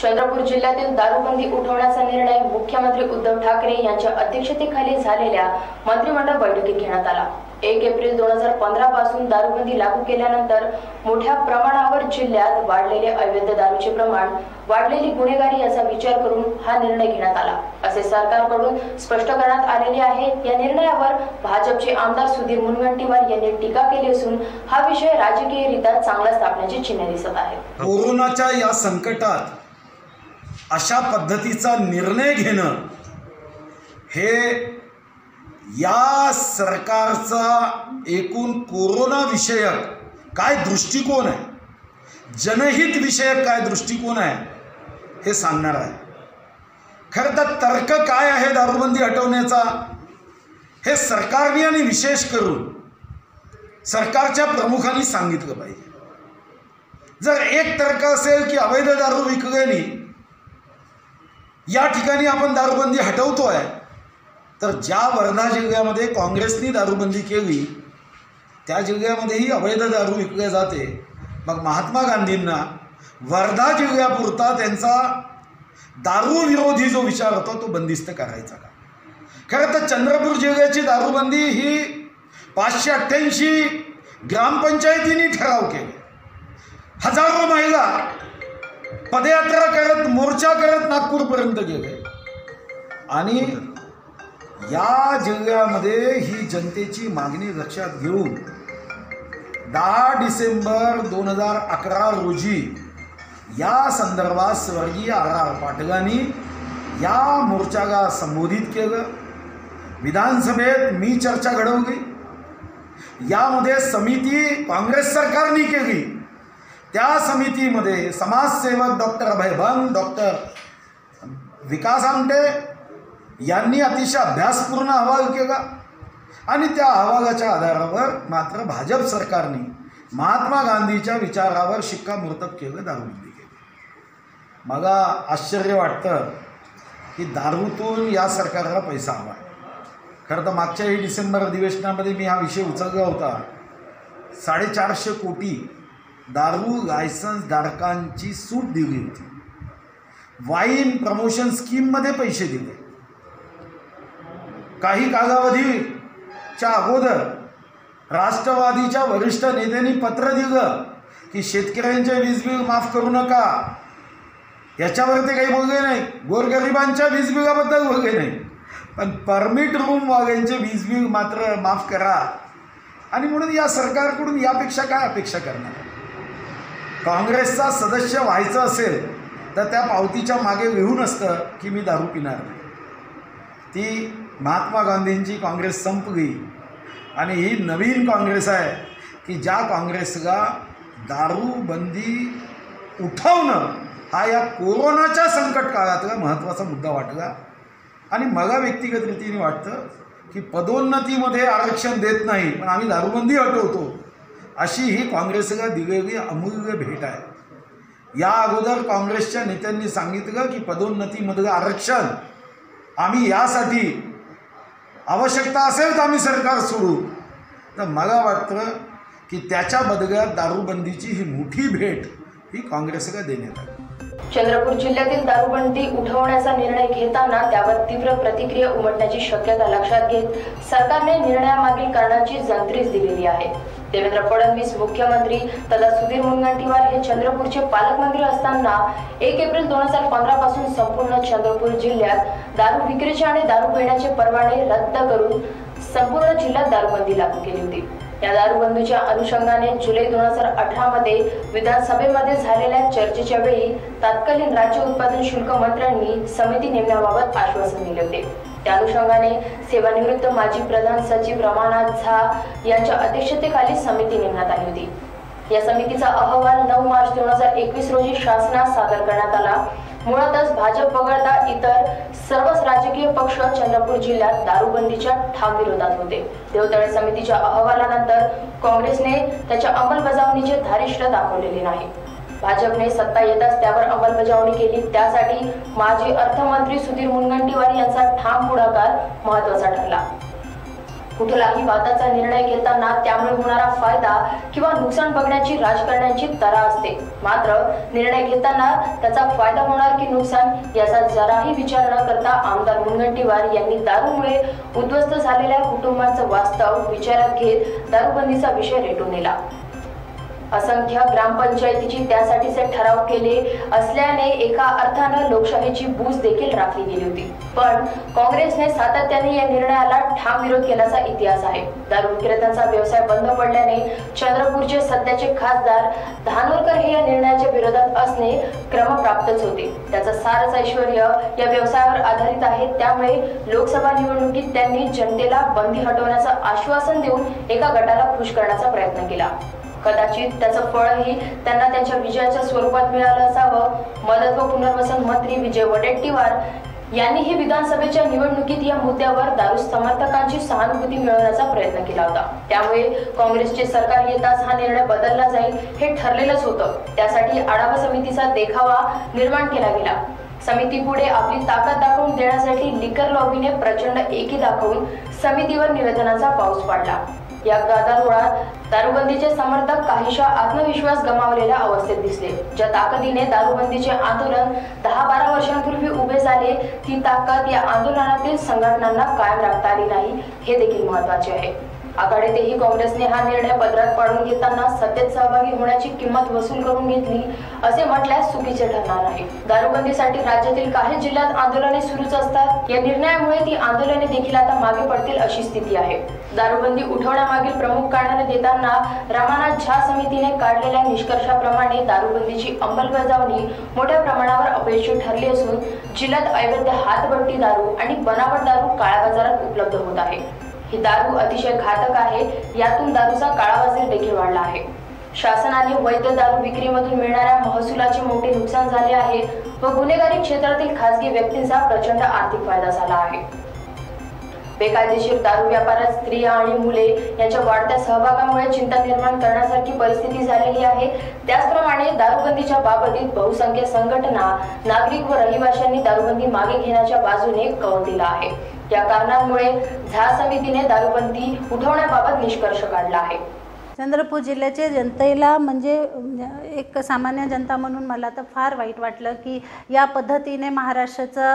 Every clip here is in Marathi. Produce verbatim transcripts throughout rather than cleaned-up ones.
चंद्रपूर जिल्ह्यातील दारूबंदी उठवण्याचा निर्णय मुख्यमंत्री उद्धव ठाकरे यांच्या अध्यक्षतेखाली झालेल्या मंत्रिमंडळ बैठकीत घेण्यात आला। एक एप्रिल दोन हजार पंधरा पासून दारूबंदी लागू केल्यानंतर मोठ्या प्रमाणावर जिल्ह्यात वाढलेले अवैध दारूचे प्रमाण, वाढलेली गुन्हेगारी याचा विचार करून हा निर्णय घेण्यात आला असे सरकारकडून स्पष्ट करण्यात आलेले आहे। या निर्णयावर भाजपचे आमदार सुधीर मुनगंटीवार यांनी टीका केली असून हा विषय राजकीयरित्या चांगला स्थापण्याचे चिन्ह दिसत आहे। कोरोनाच्या या संकटात अशा पद्धतीचा निर्णय घेणं हे या सरकारचा एकूण कोरोना विषयक काय दृष्टिकोन आहे, जनहित विषयक काय दृष्टिकोन आहे हे सांगणार आहे। खरं तर तर्क काय आहे दारूबंदी हटवण्याचा हे सरकारने आणि विशेष करून सरकारच्या प्रमुखांनी सांगितलं पाहिजे। जर एक तर्क असेल की अवैध दारू विक्रेनी या ठिकाणी आपण दारूबंदी हटवतोय, तर ज्या वर्धा जिल्ह्यामध्ये काँग्रेसनी दारूबंदी केली त्या जिल्ह्यामध्येही अवैध दारू विकले जाते, मग महात्मा गांधींना वर्धा जिल्ह्यापुरता त्यांचा दारू विरोधी जो विचार होता तो बंदिस्त करायचा का? खरं तर चंद्रपूर जिल्ह्याची दारूबंदी ही पाचशे अठ्ठ्याऐंशी ग्रामपंचायतींनी ठराव केले। हजारो महिला पदयात्रा करत, मोर्चा करत नागपूरपर्यंत गेले आणि या जिल्ह्यामध्ये ही जनतेची मागणी लक्षात घेऊन दहा डिसेंबर दोन हजार अकरा रोजी या संदर्भात स्वर्गीय आर आर पाटलांनी या मोर्चाला संबोधित केलं। विधानसभेत मी चर्चा घडवली, यामध्ये समिती काँग्रेस सरकारने केली। त्या समितीमध्ये समाजसेवक डॉक्टर अभय बंग, डॉक्टर विकास आमटे यांनी अतिशय अभ्यासपूर्ण अहवाल केला आणि त्या अहवालाच्या आधारावर मात्र भाजप सरकारने महात्मा गांधीच्या विचारावर शिक्कामोर्तब केलं, दारूबंदी केली। मला आश्चर्य वाटतं की दारूतून या सरकारला पैसा हवा। खरं तर मागच्याही डिसेंबर अधिवेशनामध्ये मी हा विषय उचलला होता। साडेचारशे कोटी दारू लायसन्स धारकांची सूट दिली होती, वाईन प्रमोशन स्कीममध्ये पैसे दिले। काही कालावधीच्या अगोदर राष्ट्रवादीच्या वरिष्ठ नेत्यांनी पत्र दिलं की शेतकऱ्यांचे वीज बिल माफ करू नका, याच्यावर ते काही बोलले नाही। गोरगरिबांच्या वीज बिलाबद्दल बोलले नाही, पण परमिट रूमवाल्यांचे वीज बिल मात्र माफ करा। आणि म्हणून या सरकारकडून यापेक्षा काय अपेक्षा करणार? काँग्रेसचा सदस्य व्हायचं असेल तर त्या पावतीच्या मागे लिहून असतं की मी दारू पिणार नाही। ती महात्मा गांधींची काँग्रेस संपली आणि ही नवीन काँग्रेस आहे की ज्या काँग्रेसला दारूबंदी उठवणं हा या कोरोनाच्या संकट काळातला महत्त्वाचा मुद्दा वाटला। आणि मला व्यक्तिगत रीतीने वाटतं की पदोन्नतीमध्ये आरक्षण देत नाही पण आम्ही दारूबंदी हटवतो, अशी ही काँग्रेसला दिलेली अमूल्य भेट आहे। या अगोदर काँग्रेसच्या नेत्यांनी सांगितलं की पदोन्नतीमधलं आरक्षण आम्ही यासाठी आवश्यकता असेल तर आम्ही सरकार सोडू, तर मला वाटतं की त्याच्या बदल्यात दारूबंदीची ही मोठी भेट ही काँग्रेसला देण्यात आली। चंद्रपूर जिल्ह्यातील दारूबंदी उठवण्याचा निर्णय घेताना त्यावर तीव्र प्रतिक्रिया उमटण्याची शक्यता लक्षात घेत सरकारने निर्णयामागील कारणाची जंत्रीच दिलेली आहे। देवेंद्र फडणवीस मुख्यमंत्री तथा सुधीर मुनगंटीवार हे चंद्रपूरचे पालकमंत्री असताना एक एप्रिल दोन हजार पंधरा पासून संपूर्ण चंद्रपूर जिल्ह्यात दारू विक्रीचे आणि दारू पिण्याचे परवाने रद्द करून संपूर्ण जिल्ह्यात दारूबंदी लागू केली होती। या दारूबंदीच्या अनुषंगाने जुलै दोन हजार अठरा मध्ये विधानसभेमध्ये झालेल्या चर्चेच्या वेळी तत्कालीन राज्य उत्पादन शुल्क मंत्र्यांनी समिती नेमण्याबाबत आश्वासन दिले होते। त्या अनुषंगाने सेवानिवृत्त माजी प्रधान सचिव रमानाथ झा यांच्या अध्यक्षतेखाली समिती नेमण्यात आली होती। या समितीचा अहवाल नऊ मार्च दोन हजार एकवीस रोजी शासनास सादर करण्यात आला। मुळातच भाजप वगळता इतर सर्वच राजकीय पक्ष चंद्रपूर जिल्ह्यात दारूबंदीच्या ठाम विरोधात होते। देवतळे समितीच्या अहवालानंतर काँग्रेसने त्याच्या अंमलबजावणीचे धारिष्ट्य दाखवलेले नाही। भाजपने सत्ता येताच त्यावर अंमलबजावणी केली, त्यासाठी माजी अर्थमंत्री सुधीर मुनगंटीवार यांचा ठाम पुढाकार महत्त्वाचा ठरला। कुठलाही वादाचा निर्णय घेताना त्यामुळे होणारा फायदा किंवा नुकसान बघण्याची राजकारण्यांची तरा असते, मात्र निर्णय घेताना त्याचा फायदा होणार की नुकसान याचा जराही विचार न करता आमदार मुनगंटीवार यांनी दारूमुळे उद्ध्वस्त झालेल्या कुटुंबांचं वास्तव विचारात घेत दारूबंदीचा विषय रेटून नेला। असंख्य ग्रामपंचायतीची त्यासाठीचे ठराव केले असल्याने एका अर्थानं लोकशाहीची बूज देखील राखली गेली होती, पण काँग्रेसने सातत्याने या निर्णयाला ठाम विरोध केल्याचा इतिहास आहे। दारू विक्रेत्यांचा व्यवसाय बंद पडल्याने चंद्रपूरचे सध्याचे खासदार धानोरकर हे या निर्णयाच्या विरोधात असणे क्रमप्राप्तच होते। त्याचं सारच ऐश्वर्य या व्यवसायावर आधारित आहे, त्यामुळे लोकसभा निवडणुकीत त्यांनी जनतेला बंदी हटवण्याचं आश्वासन देऊन एका गटाला खुश करण्याचा प्रयत्न केला। कदाचित त्याचं फळही त्यांना त्यांच्या विजयाच्या स्वरूपात मिळालं असावं। मदत व पुनर्वसन मंत्री विजय वडेट्टीवार यांनीही विधानसभेच्या निवडणुकीत या मुद्द्यावर दारू समर्थकांची सहानुभूती मिळवण्याचा प्रयत्न केला होता, त्यामुळे काँग्रेसचे सरकार येताच हा निर्णय बदलला जाईल हे ठरलेलंच होतं। त्यासाठी आढावा समितीचा देखावा निर्माण केला गेला। समितीपुढे आपली ताकद दाखवून देण्यासाठी लिकर लॉबीने प्रचंड एकी दाखवून समितीवर निवेदनाचा पाऊस पाडला। या गदारोळात दारूबंदीचे समर्थक काहीशा आत्मविश्वास गमावलेल्या अवस्थेत दिसले। ज्या ताकदीने दारूबंदीचे आंदोलन दहा बारा वर्षांपूर्वी उभे झाले, ती ताकद या आंदोलनातील संघटनांना कायम राखता आली नाही हे देखील महत्त्वाचे आहे। आघाडीतही काँग्रेसने हा निर्णय पदरात पाडून घेताना सत्तेत सहभागी होण्याची किंमत वसूल करून घेतली असे म्हटल्यास चुकीचे ठरणार नाही। दारूबंदीसाठी राज्यातील काही जिल्ह्यात आंदोलने सुरूच असतात, या निर्णयामुळे ती आंदोलने देखील आता मागे पडतील अशी स्थिती आहे। दारूबंदी उठवण्यामागील प्रमुख कारणे देताना रमानाथ झा समितीने काढलेल्या निष्कर्षाप्रमाणे दारूबंदीची अंमलबजावणी मोठ्या प्रमाणावर अपयशी ठरली असून जिल्ह्यात अवैध हातभट्टी दारू आणि बनावट दारू काळ्या बाजारात उपलब्ध होत आहे। ही दारू अतिशय घातक आहे, यातून दारूचा काळाबाजार देखील वाढला आहे। शासनाने वैध दारू विक्रीमधून मिळणाऱ्या महसुलाचे मोठे नुकसान झाले आहे व गुन्हेगारी क्षेत्रातील खासगी व्यक्तींचा प्रचंड आर्थिक फायदा झाला आहे। बेकायदेशीर दारू व्यापारात स्त्रिया आणि मुले यांच्या वाढत्या सहभागामुळे चिंता निर्माण करण्यासारखी परिस्थिती झालेली आहे। त्याचप्रमाणे दारूबंदीच्या बाबतीत बहुसंख्य संघटना, नागरिक व रहिवाशांनी दारूबंदी मागे घेण्याच्या बाजूने कौल दिला आहे। या कारणांमुळे झा समितीने दारूबंदी उठवण्याबाबत निष्कर्ष काढला आहे। चंद्रपूर जिल्ह्याचे जनतेला म्हणजे एक सामान्य जनता म्हणून मला तर फार वाईट वाटलं की या पद्धतीने महाराष्ट्राचं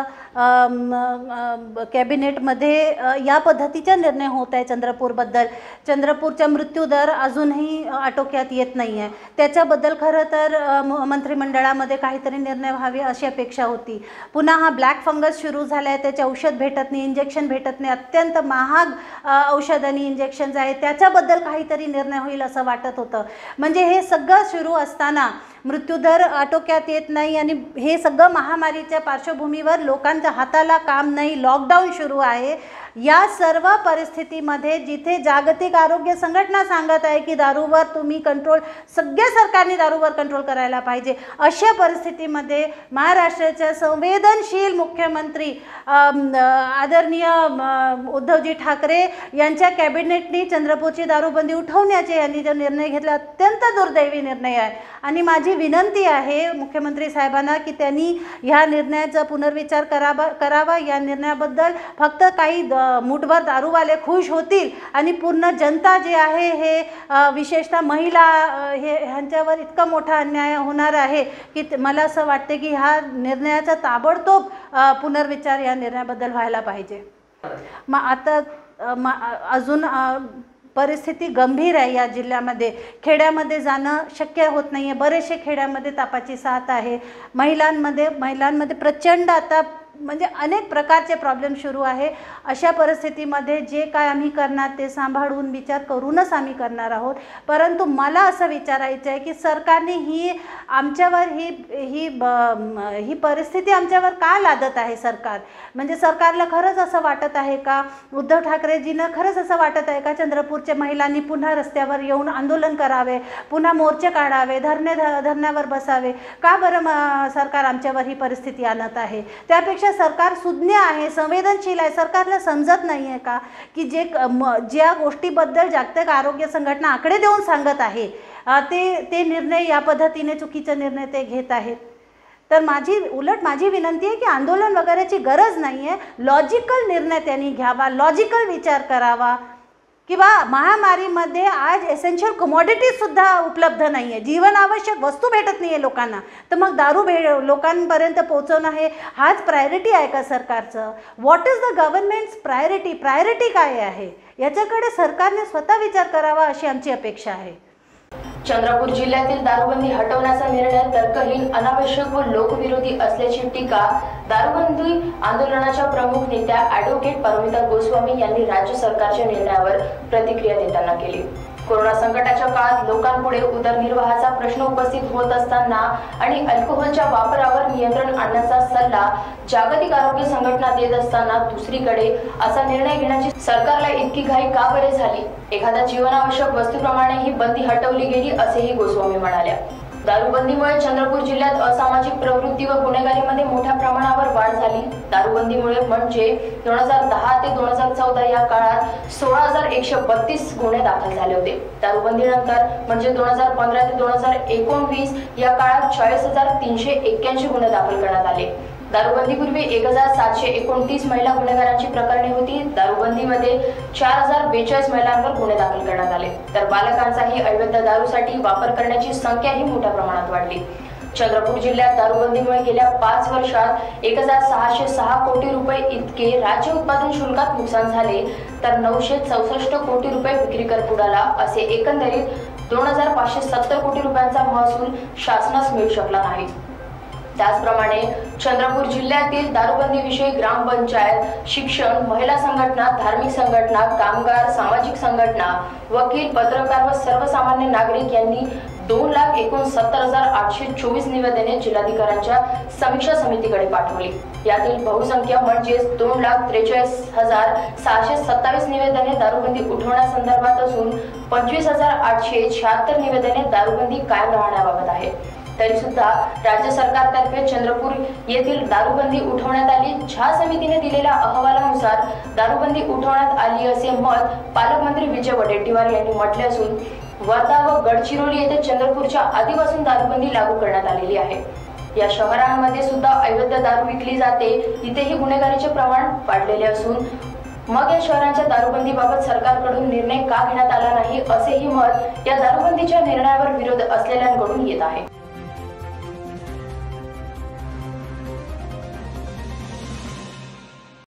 कॅबिनेटमध्ये या पद्धतीचा निर्णय होत आहे। चंद्रपूरबद्दल चंद्रपूरचा मृत्यूदर अजूनही आटोक्यात येत नाही आहे, त्याच्याबद्दल खरं तर मंत्रिमंडळामध्ये काहीतरी निर्णय व्हावे अशी अपेक्षा होती। पुन्हा हा ब्लॅक फंगस सुरू झाला आहे, त्याचे औषध भेटत नाही, इंजेक्शन भेटत नाही, अत्यंत महाग औषध आणि इंजेक्शन्स आहे, त्याच्याबद्दल काहीतरी निर्णय होईल असं वाटत होतं। म्हणजे हे सगळं सुरू असताना मृत्यूदर आटोक्यात येत नाही आणि हे सगळं महामारीच्या पार्श्वभूमीवर लोकांच्या हाताला काम नाही, लॉकडाऊन सुरू आहे। या सर्व परिस्थितीमध्ये जिथे जागतिक आरोग्य संघटना सांगत आहे की दारूवर तुम्ही कंट्रोल, सगळ्या सरकारने दारूवर कंट्रोल करायला पाहिजे, अशा परिस्थितीमध्ये महाराष्ट्राच्या संवेदनशील मुख्यमंत्री आदरणीय उद्धवजी ठाकरे यांच्या कॅबिनेटने चंद्रपूरची दारूबंदी उठवण्याचे यांनी जो निर्णय घेतला अत्यंत दुर्दैवी निर्णय आहे। आणि माझी विनंती आहे मुख्यमंत्री साहेबांना की त्यांनी ह्या निर्णयाचा पुनर्विचार करावा करावा या निर्णयाबद्दल फक्त काही मुठभर दारूवाले खुश होतील आणि पूर्ण जनता जे आहे हे विशेषतः महिला हे ह्यांच्यावर इतका मोठा अन्याय होणार आहे की मला असं वाटते की ह्या निर्णयाचा ताबडतोब पुनर्विचार या निर्णयाबद्दल व्हायला पाहिजे। मग आता अजून परिस्थिती गंभीर आहे या जिल्ह्यामध्ये, खेड्यामध्ये जाणं शक्य होत नाही आहे, बरेचसे खेड्यामध्ये तापाची साथ आहे, महिलांमध्ये महिलांमध्ये प्रचंड आता म्हणजे अनेक प्रकारचे प्रॉब्लेम सुरू आहे। अशा परिस्थितीमध्ये जे काय आम्ही करणार ते सांभाळून विचार करूनच आम्ही करणार आहोत। परंतु मला असं विचारायचं आहे की सरकारने ही आमच्यावर ही ही ही परिस्थिती आमच्यावर का लादत आहे सरकार, म्हणजे सरकारला खरंच असं वाटत आहे का, उद्धव ठाकरेजींना खरंच असं वाटत आहे का चंद्रपूरच्या महिलांनी पुन्हा रस्त्यावर येऊन आंदोलन करावे, पुन्हा मोर्चे काढावे, धरणे धरण्यावर बसावे, का बरं सरकार आमच्यावर ही परिस्थिती आणत आहे? त्यापेक्षा सरकार सुज्ञ आहे, संवेदनशील आहे, सरकारला समजत नाही आहे का की जे ज्या गोष्टीबद्दल जागतिक आरोग्य संघटना आकडे देऊन सांगत आहे ते ते निर्णय या पद्धतीने चुकीचे निर्णय ते घेत आहेत। तर माझी उलट माझी विनंती आहे की आंदोलन वगैरेची गरज नाही आहे, लॉजिकल निर्णय त्यांनी घ्यावा, लॉजिकल विचार करावा किंवा महामारीमध्ये आज एसेन्शियल कमॉडिटीजसुद्धा उपलब्ध नाही आहे, जीवनावश्यक वस्तू भेटत नाही आहे लोकांना, तर मग दारू भे लोकांपर्यंत पोहोचवणं हे हाच प्रायोरिटी आहे का सरकारचं? What is the government's priority? Priority काय आहे याच्याकडे सरकारने स्वतः विचार करावा अशी आमची अपेक्षा आहे. चंद्रपूर जिल्ह्यातील दारूबंदी हटवण्याचा निर्णय तर्कहीन, अनावश्यक व लोकविरोधी असल्याची टीका दारूबंदी आंदोलनाच्या प्रमुख नेत्या ॲडव्होकेट परमिता गोस्वामी यांनी राज्य सरकारच्या निर्णयावर प्रतिक्रिया देताना केली. कोरोना संकटाच्या काळात लोकांपुढे उदरनिर्वाहाचा प्रश्न उपस्थित होत असताना आणि अल्कोहोलच्या वापरावर नियंत्रण आणण्याचा सल्ला जागतिक आरोग्य संघटना देत असताना दुसरीकडे असा निर्णय घेण्याची सरकारला इतकी घाई का बरे झाली? एखाद्या जीवनावश्यक वस्तूप्रमाणे ही बंदी हटवली गेली असेही गोस्वामी म्हणाल्या. दारूबंदीमुळे चंद्रपूर जिल्ह्यात असामाजिक प्रवृत्ती व गुन्हेगारीमध्ये मोठ्या प्रमाणावर वाढ झाली. दारूबंदीमुळे म्हणजे दोन हजार दहा ते दोन हजार चौदा या काळात सोळा हजार एकशे बत्तीस गुन्हे दाखल झाले होते. दारूबंदीनंतर म्हणजे दोन हजार पंधरा ते दोन हजार एकोणवीस या काळात चाळीस हजार तीनशे एक्क्याऐंशी गुन्हे दाखल करण्यात आले. दारूबंदीपूर्वी एक हजार सातशे एकोणतीस महिला गुन्हेगारांची प्रकरणे होती. दारूबंदीमध्ये चार हजार बेचाळीस महिलांवर गुन्हे दाखल करण्यात आले. तर बालकांचाही अवैध दारूसाठी वापर करण्याची संख्याही मोठ्या प्रमाणात वाढली. चंद्रपूर जिल्ह्यात दारूबंदीमुळे गेल्या पाच वर्षात एक हजार सहाशे सहा कोटी रुपये इतके राज्य उत्पादन शुल्कात नुकसान झाले, तर नऊशे चौसष्ट कोटी रुपये विक्री कर बुडाला. असे एकंदरीत दोन हजार पाचशे सत्तर कोटी रुपयांचा महसूल शासनास मिळू शकला नाही. त्याचप्रमाणे चंद्रपूर जिल्ह्यातील दारूबंदीविषयी ग्रामपंचायत, शिक्षण, महिला संघटना, धार्मिक संघटना, कामगार, सामाजिक संघटना, वकील, पत्रकार व सर्वसामान्य नागरिक यांनी दोन लाख एकोणसत्तर हजार आठशे चोवीस निवेदने जिल्हाधिकाऱ्यांच्या समीक्षा समितीकडे पाठवली. यातील बहुसंख्य म्हणजेच दोन लाख त्रेचाळीस हजार सहाशे सत्तावीस निवेदने दारूबंदी उठवण्यासंदर्भात असून पंचवीस हजार आठशे शहात्तर निवेदने दारूबंदी कायम राहण्याबाबत आहे. तरी सुद्धा राज्य सरकारतर्फे चंद्रपूर येथील दारूबंदी उठवण्यात आली. झा समितीने दिलेल्या अहवालानुसार दारूबंदी उठवण्यात आली असे मत पालकमंत्री विजय वडेट्टीवार यांनी म्हटले असून वर्धा व गडचिरोली येथे चंद्रपूरच्या आधीपासून दारूबंदी लागू करण्यात आलेली आहे. या शहरांमध्ये सुद्धा अवैध दारू विकली जाते. इथेही गुन्हेगारीचे प्रमाण वाढलेले असून मग या शहरांच्या दारूबंदीबाबत सरकारकडून निर्णय का घेण्यात आला नाही असेही मत या दारूबंदीच्या निर्णयावर विरोध असलेल्यांकडून येत आहे.